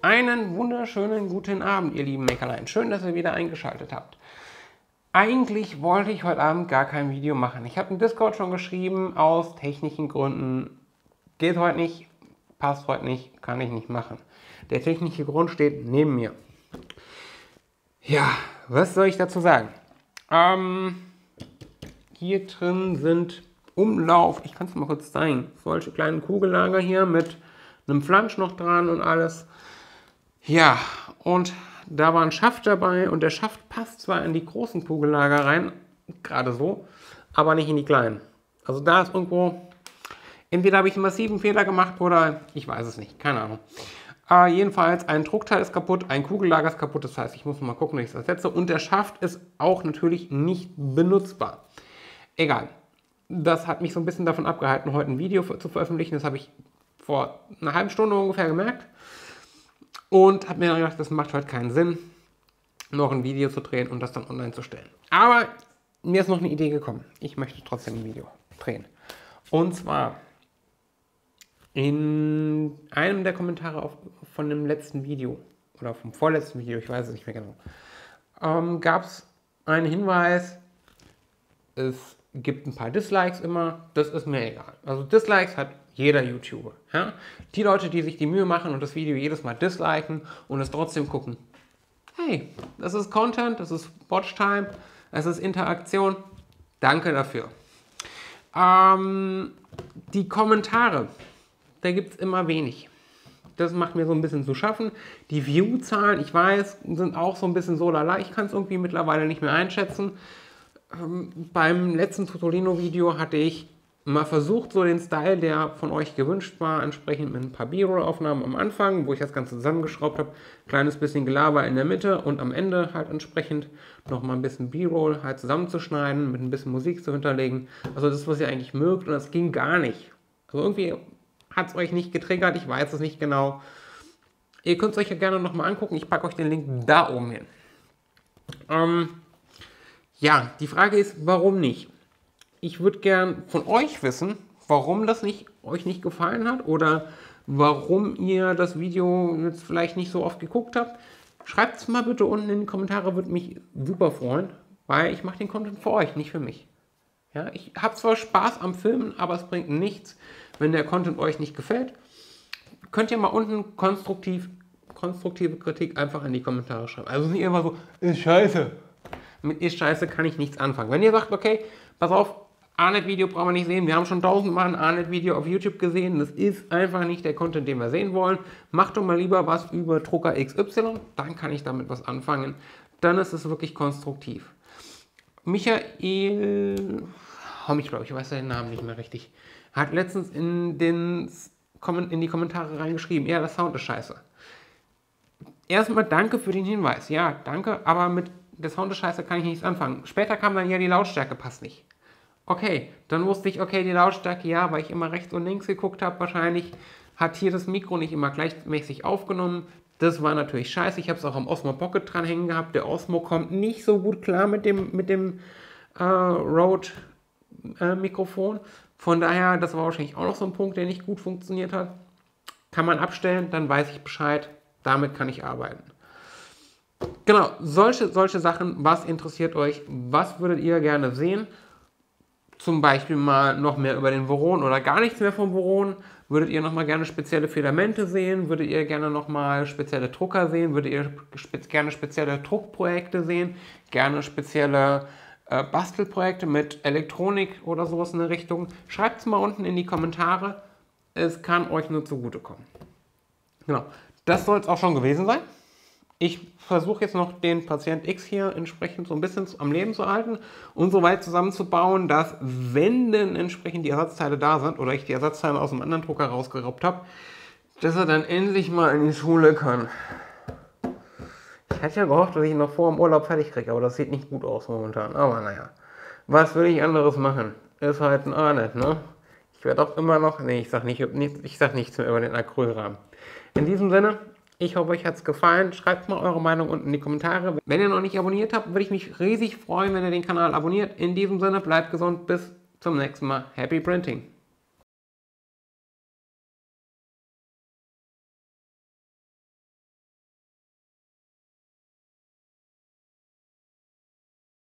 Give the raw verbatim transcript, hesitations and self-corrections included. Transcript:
Einen wunderschönen guten Abend, ihr lieben Mäckerlein. Schön, dass ihr wieder eingeschaltet habt. Eigentlich wollte ich heute Abend gar kein Video machen. Ich habe im Discord schon geschrieben, aus technischen Gründen geht heute nicht, passt heute nicht, kann ich nicht machen. Der technische Grund steht neben mir. Ja, was soll ich dazu sagen? Ähm, hier drin sind Umlauf, ich kann es mal kurz zeigen, solche kleinen Kugellager hier mit einem Flansch noch dran und alles. Ja, und da war ein Schaft dabei und der Schaft passt zwar in die großen Kugellager rein, gerade so, aber nicht in die kleinen. Also da ist irgendwo, entweder habe ich einen massiven Fehler gemacht oder ich weiß es nicht, keine Ahnung. Äh, jedenfalls, ein Druckteil ist kaputt, ein Kugellager ist kaputt, das heißt, ich muss mal gucken, wie ich es ersetze. Und der Schaft ist auch natürlich nicht benutzbar. Egal, das hat mich so ein bisschen davon abgehalten, heute ein Video zu veröffentlichen. Das habe ich vor einer halben Stunde ungefähr gemerkt. Und habe mir dann gedacht, das macht heute keinen Sinn, noch ein Video zu drehen und das dann online zu stellen. Aber mir ist noch eine Idee gekommen. Ich möchte trotzdem ein Video drehen. Und zwar in einem der Kommentare auf, von dem letzten Video oder vom vorletzten Video, ich weiß es nicht mehr genau, ähm, gab es einen Hinweis, es gibt ein paar Dislikes immer, das ist mir egal. Also Dislikes hat jeder YouTuber. Ja? Die Leute, die sich die Mühe machen und das Video jedes Mal disliken und es trotzdem gucken. Hey, das ist Content, das ist Watchtime, das ist Interaktion. Danke dafür. Ähm, die Kommentare, da gibt es immer wenig. Das macht mir so ein bisschen zu schaffen. Die View-Zahlen, ich weiß, sind auch so ein bisschen so lala. Ich kann es irgendwie mittlerweile nicht mehr einschätzen. Ähm, beim letzten Tutolino-Video hatte ich mal versucht, so den Style, der von euch gewünscht war, entsprechend mit ein paar B-Roll-Aufnahmen am Anfang, wo ich das Ganze zusammengeschraubt habe, kleines bisschen Gelaber in der Mitte und am Ende halt entsprechend nochmal ein bisschen B-Roll halt zusammenzuschneiden, mit ein bisschen Musik zu hinterlegen. Also das, was ihr eigentlich mögt, und das ging gar nicht. Also irgendwie hat es euch nicht getriggert, ich weiß es nicht genau. Ihr könnt es euch ja gerne nochmal angucken, ich packe euch den Link da oben hin. Ähm, ja, die Frage ist, warum nicht? Ich würde gern von euch wissen, warum das nicht, euch nicht gefallen hat oder warum ihr das Video jetzt vielleicht nicht so oft geguckt habt. Schreibt es mal bitte unten in die Kommentare, würde mich super freuen, weil ich mache den Content für euch, nicht für mich. Ja, ich habe zwar Spaß am Filmen, aber es bringt nichts, wenn der Content euch nicht gefällt. Könnt ihr mal unten konstruktiv, konstruktive Kritik einfach in die Kommentare schreiben. Also nicht immer so, ist scheiße. Mit ist scheiße kann ich nichts anfangen. Wenn ihr sagt, okay, pass auf, A Net-Video brauchen wir nicht sehen. Wir haben schon tausendmal ein A Net-Video auf YouTube gesehen. Das ist einfach nicht der Content, den wir sehen wollen. Macht doch mal lieber was über Drucker X Y. Dann kann ich damit was anfangen. Dann ist es wirklich konstruktiv. Michael, oh, ich glaube, ich weiß seinen Namen nicht mehr richtig, hat letztens in, den, in die Kommentare reingeschrieben, ja, der Sound ist scheiße. Erstmal danke für den Hinweis. Ja, danke, aber mit der Sound ist scheiße kann ich nichts anfangen. Später kam dann, ja, die Lautstärke passt nicht. Okay, dann wusste ich, okay, die Lautstärke, ja, weil ich immer rechts und links geguckt habe, wahrscheinlich hat hier das Mikro nicht immer gleichmäßig aufgenommen. Das war natürlich scheiße. Ich habe es auch am Osmo Pocket dran hängen gehabt. Der Osmo kommt nicht so gut klar mit dem, mit dem äh, Rode-Mikrofon. Äh, Von daher, das war wahrscheinlich auch noch so ein Punkt, der nicht gut funktioniert hat. Kann man abstellen, dann weiß ich Bescheid. Damit kann ich arbeiten. Genau, solche, solche Sachen, was interessiert euch? Was würdet ihr gerne sehen? Zum Beispiel mal noch mehr über den Voron oder gar nichts mehr vom Voron. Würdet ihr noch mal gerne spezielle Filamente sehen? Würdet ihr gerne noch mal spezielle Drucker sehen? Würdet ihr spe gerne spezielle Druckprojekte sehen? Gerne spezielle äh, Bastelprojekte mit Elektronik oder sowas in der Richtung? Schreibt es mal unten in die Kommentare. Es kann euch nur zugutekommen. Genau, das soll es auch schon gewesen sein. Ich versuche jetzt noch den Patient X hier entsprechend so ein bisschen am Leben zu halten und so weit zusammenzubauen, dass, wenn denn entsprechend die Ersatzteile da sind oder ich die Ersatzteile aus dem anderen Drucker rausgeraubt habe, dass er dann endlich mal in die Schule kann. Ich hätte ja gehofft, dass ich ihn noch vor dem Urlaub fertig kriege, aber das sieht nicht gut aus momentan. Aber naja, was will ich anderes machen? Ist halt ein A Net, ne? Ich werde auch immer noch, nee, ich sag, nicht, ich sag nichts mehr über den Acrylrahmen. In diesem Sinne, ich hoffe, euch hat es gefallen. Schreibt mal eure Meinung unten in die Kommentare. Wenn ihr noch nicht abonniert habt, würde ich mich riesig freuen, wenn ihr den Kanal abonniert. In diesem Sinne, bleibt gesund. Bis zum nächsten Mal. Happy Printing!